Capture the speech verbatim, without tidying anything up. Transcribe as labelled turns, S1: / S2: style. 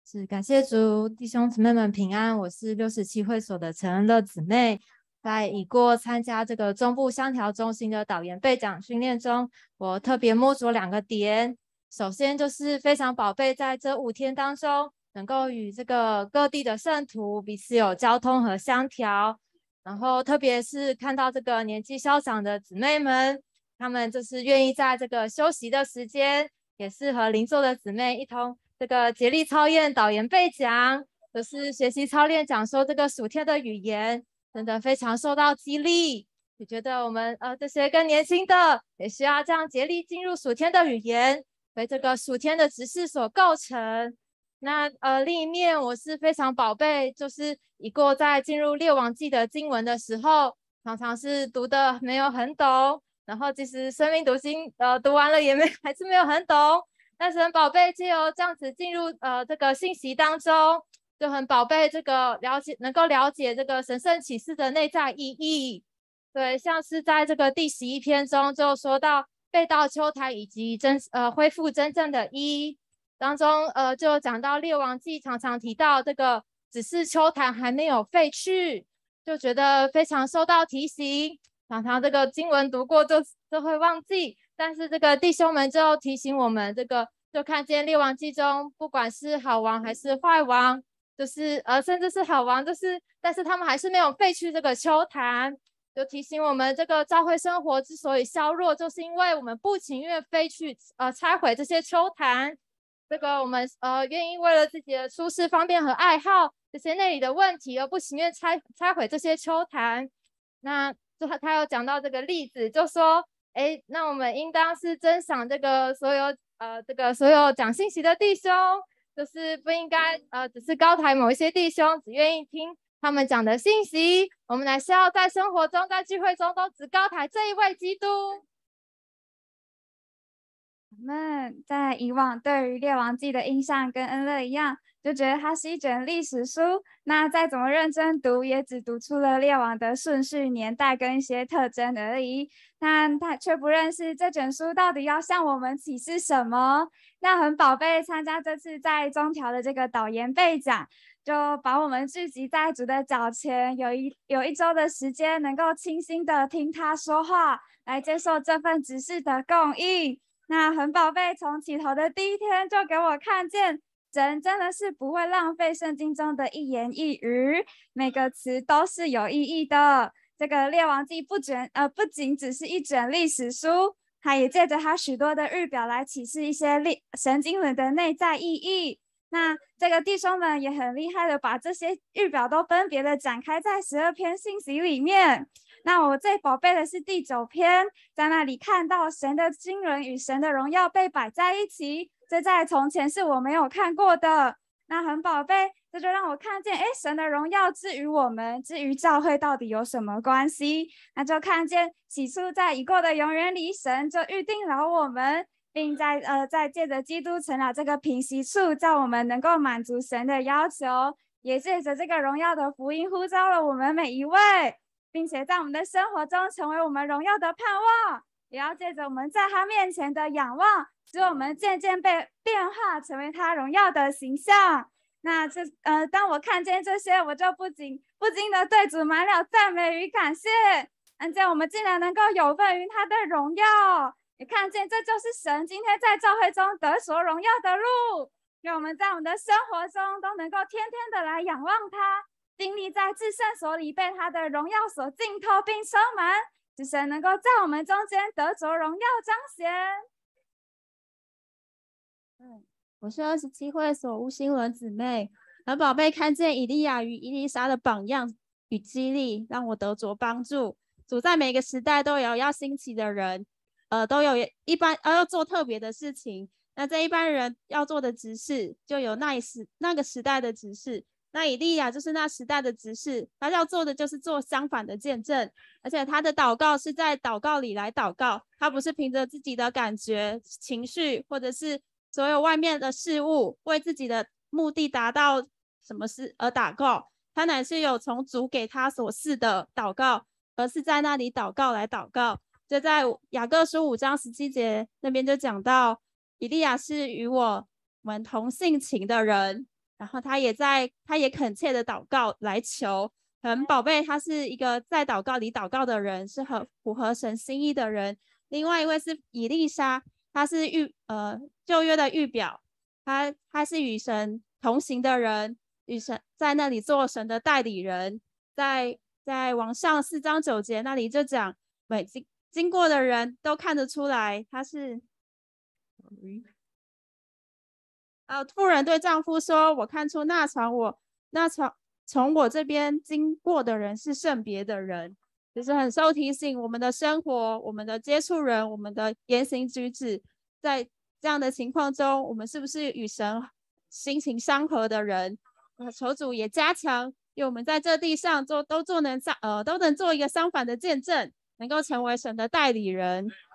S1: 是感谢主，弟兄姊妹们平安。我是六十七会所的陈恩乐姊妹，在已过参加这个中部香调中心的导研备讲训练中，我特别摸着两个点。首先就是非常宝贝，在这五天当中，能够与这个各地的圣徒彼此有交通和相调。然后特别是看到这个年纪稍长的姊妹们，他们就是愿意在这个休息的时间，也是和邻座的姊妹一同这个竭力操练导研备讲，就是学习操练讲说这个属天的语言，真的非常受到激励。也觉得我们呃这些更年轻的也需要这样竭力进入属天的语言，为这个属天的执事所构成。那呃另一面我是非常宝贝，就是已过在进入列王记的经文的时候，常常是读的没有很懂，然后即使生命读经呃读完了也没还是没有很懂。但是很宝贝，借由这样子进入呃这个信息当中，就很宝贝这个了解，能够了解这个神圣启示的内在意义。对，像是在这个第十一篇中就说到被盗秋台以及真呃恢复真正的一当中，呃就讲到列王记常常提到这个只是秋坛还没有废去，就觉得非常受到提醒。常常这个经文读过就就会忘记。但是这个弟兄们就提醒我们，这个就看见列王记中，不管是好王还是坏王，就是呃，甚至是好王，就是但是他们还是没有废去这个秋坛，就提醒我们，这个教会生活之所以削弱，就是因为我们不情愿废去呃拆毁这些秋坛，这个我们呃愿意为了自己的舒适方便和爱好这些内里的问题，而不情愿拆拆毁这些秋坛。那就他有讲到这个例子，就说。哎，那我们应当是珍赏这个所有呃这个所有讲信息的弟兄，就是不应该呃只是高抬某一些弟兄，只愿意听他们讲的信息。我们乃是要在生活中、在聚会中都只高抬这一位基督。
S2: 我们在以往对于列王记的印象跟恩乐一样，就觉得它是一卷历史书。那再怎么认真读，也只读出了列王的顺序、年代跟一些特征而已。那他却不认识这卷书到底要向我们启示什么。那很宝贝参加这次在中条的这个导言备讲，就把我们聚集在主的脚前，有一有一周的时间，能够清心的听他说话，来接受这份指示的供应。那很宝贝从起头的第一天就给我看见，神真的是不会浪费圣经中的一言一语，每个词都是有意义的。这个列王记不卷呃不仅只是一卷历史书，它也借着它许多的预表来启示一些历神经文的内在意义。那这个弟兄们也很厉害的把这些预表都分别的展开在十二篇信息里面。那我最宝贝的是第九篇，在那里看到神的经纶与神的荣耀被摆在一起，这在从前是我没有看过的。那很宝贝，这就让我看见，哎，神的荣耀之于我们，之于教会到底有什么关系？那就看见起初在已过的永远里，神就预定了我们，并在呃在借着基督成了这个平息处，叫我们能够满足神的要求，也借着这个荣耀的福音呼召了我们每一位。并且在我们的生活中成为我们荣耀的盼望，也要借着我们在他面前的仰望，使我们渐渐被变化成为他荣耀的形象。那这呃，当我看见这些，我就不仅不禁的对主满了赞美与感谢，看见我们竟然能够有份于他的荣耀，也看见这就是神今天在教会中得着荣耀的路，让我们在我们的生活中都能够天天的来仰望他，经历在至圣所里被他的荣耀所浸透并充满，使神能够在我们中间得着荣耀彰显。
S3: 嗯，我是二十七会所吴新伦姊妹，很宝贝看见以利亚与以利沙的榜样与激励，让我得着帮助。主在每个时代都有要兴起的人，呃，都有一般、呃、要做特别的事情。那这一般人要做的执事，就有那一时那个时代的执事。那以利亚就是那时代的执事，他要做的就是做相反的见证，而且他的祷告是在祷告里来祷告，他不是凭着自己的感觉、情绪或者是所有外面的事物为自己的目的达到什么事而祷告，他乃是有从主给他所赐的祷告，而是在那里祷告来祷告。就在雅各书五章十七节那边就讲到，以利亚是与我们同性情的人， 然后他也在，他也恳切的祷告来求。可能宝贝他是一个在祷告里祷告的人，是很符合神心意的人。另外一位是以利沙，他是预呃旧约的预表，他他是与神同行的人，与神在那里做神的代理人。在在往上四章九节那里就讲，每经经过的人都看得出来他是。呃，妇人对丈夫说：“我看出那场我那场从我这边经过的人是圣别的人。”就是很受提醒，我们的生活、我们的接触人、我们的言行举止，在这样的情况中，我们是不是与神心情相合的人？呃，求主也加强，因为我们在这地上做都做能呃都能做一个相反的见证，能够成为神的代理人。